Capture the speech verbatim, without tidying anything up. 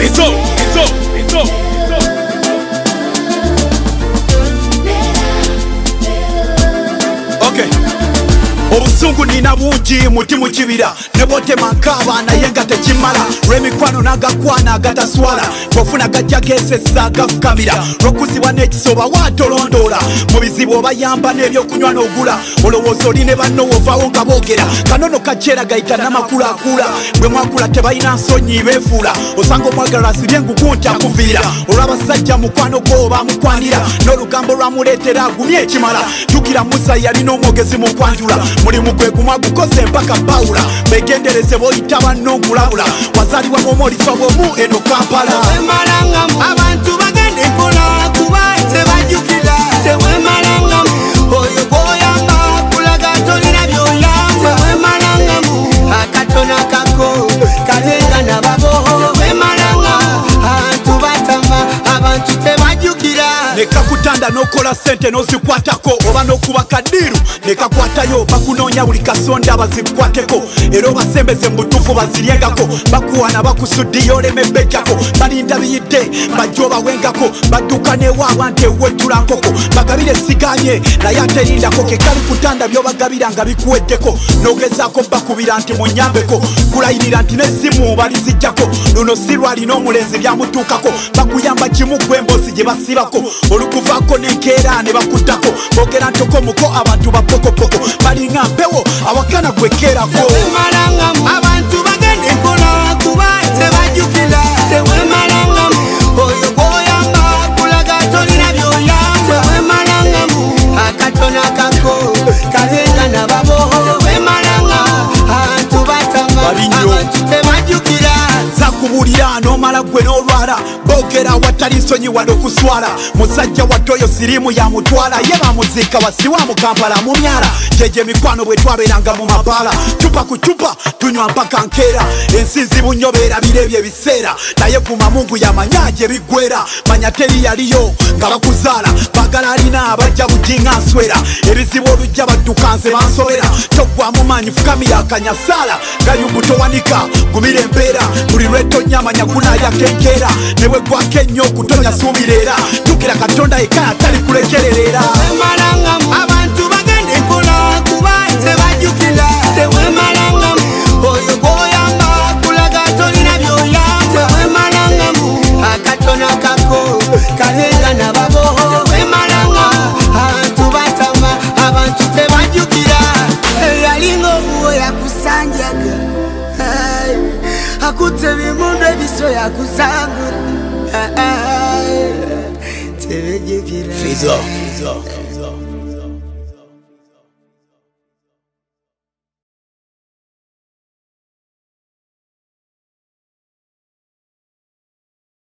Izo, Izo, Izo, Izo. Okay. Obusungu nina bungi muti mu kibira ne botema nkaba naye nga tekimala lw'emikwano n'agakwana agataswala bw'ofuna gajja geesesa gafukamira lw'okuzibwa n'ekisoba waatolondoola mu bizibu obayamba n'ebyokunywa n'ogula olowooza oli ne banno wovaawo nga boogera kanono kaceera gayita n'amakulaakula bwe mwakula tebalina nsonyi beefuula osanga omwagalala asibye engugu nti akuviira olw'abasajja mukwano gwo bamukwanira n'olugambo lwamuleetera agumye ekimala jjukira musa yalina omwogezi mu kwanjula mulimu gwe gumwagukoze mpaka bawula begendereze boyita banno nkulabula wazaalibwa bw'omolifa bwomu eno Kampala tewemalangamu abantu bagende mpola kuba tebajjukira tewemalangamu oyo gwoyamba kulaga tolina by'oyamba tewemalangamu akatono akako kalenga nababo tewemalangamu abantu batama abantu tebajjukira nekakutanda n'okola sente n'ozikwatako oba n'okuba kadiru nekakwatayo bakunoonya buli kasonda bazikwateko era obasembeze mu butuufu baziryengako bakuwana bakusuddiyo oleme bejjako balinda biyidde bajja obawengako badduka newaabwa nti ewetula nkoko bagabire siganye naye aterindako kekali kutanda byobagabira nga bikuweddeko n'ogezaako bakubira nti munyambeko kulayirira nti n'essimu balizijjako luno si lwalina omulenzi byamutuukako bakuyamba kimu gw'emboozi gye basibako olukuvaako n'enkeera ne bakuttako boogera ntoko muko abantu bapokopoko balinga mpewo awakana gwekeerako tewemalangamu abantu bagende mpola kuba tebajjukira tewemalangamu oyo gwoyamba kulaga tolina by'oyamba tewemalangamu akatono akako kalenga nababo tewemalangamu abantu batama abantu tebajjukira zakubulira n'omala gwe n'olwala boogera watali nsonyi wadde okuswala musajja waddoyo sirimu yamutwala ye bamuziika wasiwa mu Kampala mu myala gyegyo emikwano bwe twabeeranga mu mabaala cupa ku cupa tunywa mpaka nkeera ensinzi bunyo beerabira ebyo ebiseera naye guma Mungu yamanya gye biggwera manya teri yaliyo nga bakuzaala bagala alina abajja bujinga nswera ebizibu olujja badduka nze bansobera toggwamu maanyi fukamira akanyasaala gayumbu towanika gumira embeera buli lwetonyamanya gunayakenkeera newe gwako ennyo okutonya suubira era jjukira Katonda yekka atali kulekererera tewemalangamu abantu bagende mpola kuba tebajjukira tewemalangamu oyo gwoyamba kulaga tolina by'oyamba tewemalangamu akatono akako kalenga nababo tewemalangamu abantu batama abantu tebajjukira eyalinga obuwo yakusanjaga akutte ebimundu ebiso yakusangula tebejjukira Fizo, Fizo.